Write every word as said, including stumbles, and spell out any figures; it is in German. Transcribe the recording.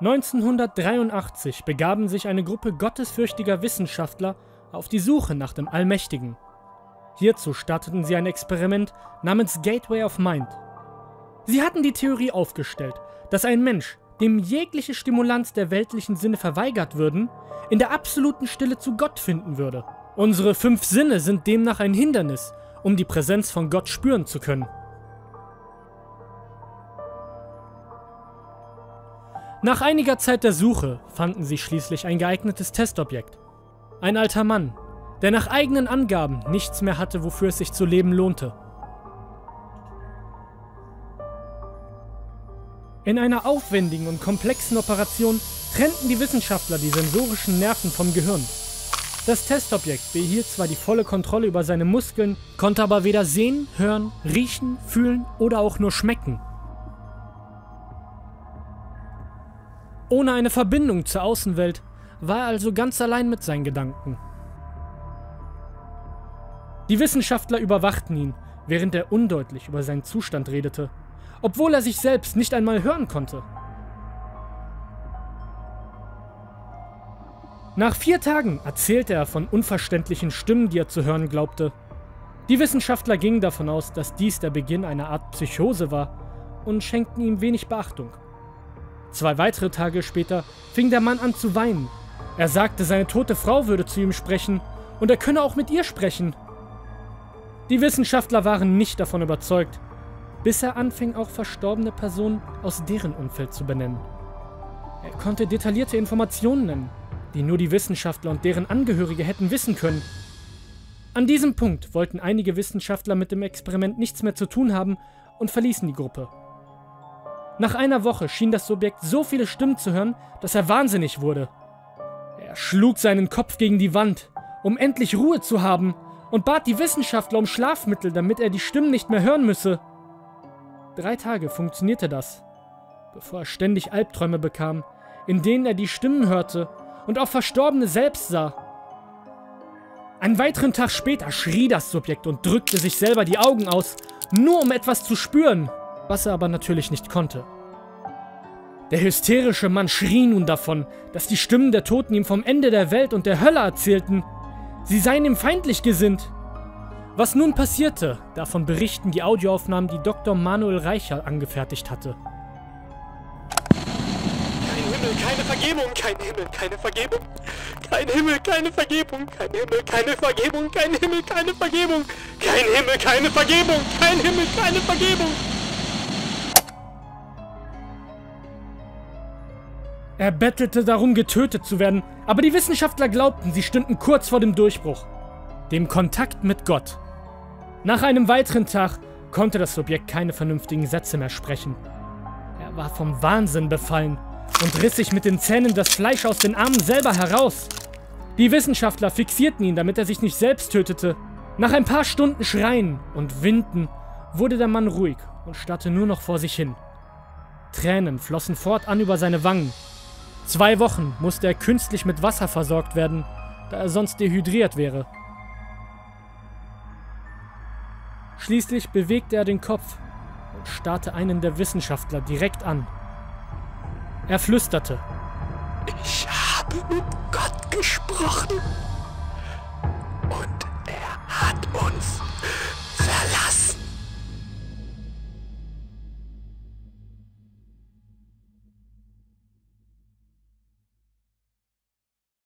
neunzehnhundertdreiundachtzig begaben sich eine Gruppe gottesfürchtiger Wissenschaftler auf die Suche nach dem Allmächtigen. Hierzu starteten sie ein Experiment namens Gateway of Mind. Sie hatten die Theorie aufgestellt, dass ein Mensch, dem jegliche Stimulanz der weltlichen Sinne verweigert würden, in der absoluten Stille zu Gott finden würde. Unsere fünf Sinne sind demnach ein Hindernis, um die Präsenz von Gott spüren zu können. Nach einiger Zeit der Suche fanden sie schließlich ein geeignetes Testobjekt. Ein alter Mann, der nach eigenen Angaben nichts mehr hatte, wofür es sich zu leben lohnte. In einer aufwendigen und komplexen Operation trennten die Wissenschaftler die sensorischen Nerven vom Gehirn. Das Testobjekt behielt zwar die volle Kontrolle über seine Muskeln, konnte aber weder sehen, hören, riechen, fühlen oder auch nur schmecken. Ohne eine Verbindung zur Außenwelt war er also ganz allein mit seinen Gedanken. Die Wissenschaftler überwachten ihn, während er undeutlich über seinen Zustand redete, obwohl er sich selbst nicht einmal hören konnte. Nach vier Tagen erzählte er von unverständlichen Stimmen, die er zu hören glaubte. Die Wissenschaftler gingen davon aus, dass dies der Beginn einer Art Psychose war und schenkten ihm wenig Beachtung. Zwei weitere Tage später fing der Mann an zu weinen. Er sagte, seine tote Frau würde zu ihm sprechen und er könne auch mit ihr sprechen. Die Wissenschaftler waren nicht davon überzeugt, bis er anfing, auch verstorbene Personen aus deren Umfeld zu benennen. Er konnte detaillierte Informationen nennen, die nur die Wissenschaftler und deren Angehörige hätten wissen können. An diesem Punkt wollten einige Wissenschaftler mit dem Experiment nichts mehr zu tun haben und verließen die Gruppe. Nach einer Woche schien das Subjekt so viele Stimmen zu hören, dass er wahnsinnig wurde. Er schlug seinen Kopf gegen die Wand, um endlich Ruhe zu haben, und bat die Wissenschaftler um Schlafmittel, damit er die Stimmen nicht mehr hören müsse. Drei Tage funktionierte das, bevor er ständig Albträume bekam, in denen er die Stimmen hörte und auch Verstorbene selbst sah. Einen weiteren Tag später schrie das Subjekt und drückte sich selber die Augen aus, nur um etwas zu spüren, was er aber natürlich nicht konnte. Der hysterische Mann schrie nun davon, dass die Stimmen der Toten ihm vom Ende der Welt und der Hölle erzählten. Sie seien ihm feindlich gesinnt. Was nun passierte, davon berichten die Audioaufnahmen, die Doktor Manuel Reicher angefertigt hatte. Kein Himmel, keine Vergebung, kein Himmel, keine Vergebung. Kein Himmel, keine Vergebung, kein Himmel, keine Vergebung, kein Himmel, keine Vergebung. Kein Himmel, keine Vergebung, kein Himmel, keine Vergebung. Er bettelte darum, getötet zu werden, aber die Wissenschaftler glaubten, sie stünden kurz vor dem Durchbruch, dem Kontakt mit Gott. Nach einem weiteren Tag konnte das Subjekt keine vernünftigen Sätze mehr sprechen. Er war vom Wahnsinn befallen und riss sich mit den Zähnen das Fleisch aus den Armen selber heraus. Die Wissenschaftler fixierten ihn, damit er sich nicht selbst tötete. Nach ein paar Stunden Schreien und Winden wurde der Mann ruhig und starrte nur noch vor sich hin. Tränen flossen fortan über seine Wangen. Zwei Wochen musste er künstlich mit Wasser versorgt werden, da er sonst dehydriert wäre. Schließlich bewegte er den Kopf und starrte einen der Wissenschaftler direkt an. Er flüsterte: Ich habe mit Gott gesprochen.